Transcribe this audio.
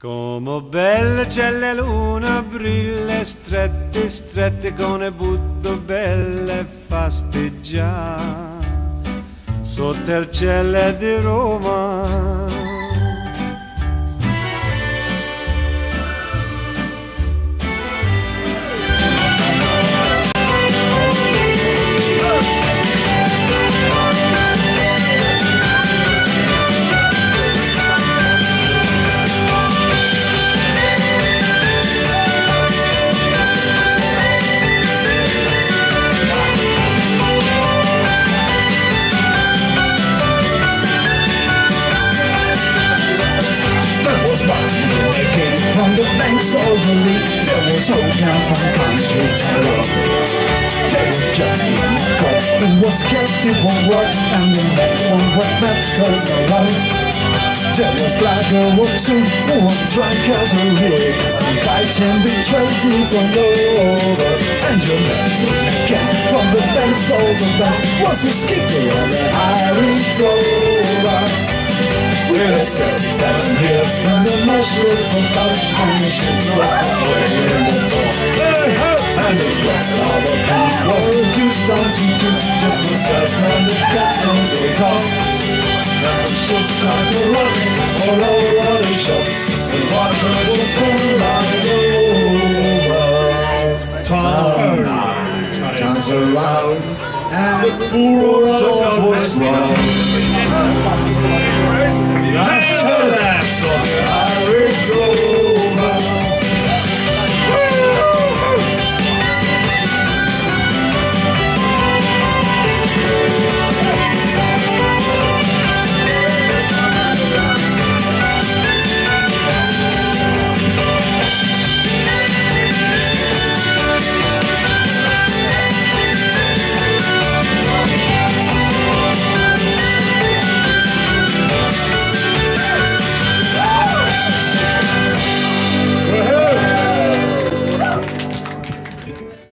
Come belle c'è la luna, brille strette, strette con le butto belle fasteggiare sotto il cielo di Roma. From the banks of the lake, there was hope down from country terror. There was Johnny McCoy, who was Kelsey for work, and the next one was Mexico alone. There was Lager too, who was drunk as a rule, fighting betrayed for over. And your man again from the banks of the bank was a skipper on the Irish rover. We were 7 years from the measures from both, and the ship was halfway in the door. And the threat of the pen was reduced down to 2, just myself and the captain's recall. And the ship started running all over the shop, and water was pouring right over. Time turns around, and the world was wrong.